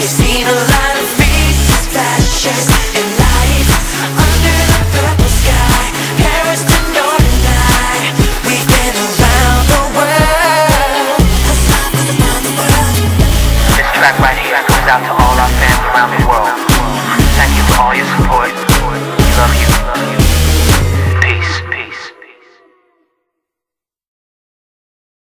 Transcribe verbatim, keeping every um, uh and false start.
We've seen a lot of faces, fashions in life. Under the purple sky, Paris to Northern Night. We've been around the world. This track right here goes out to all our fans around the world.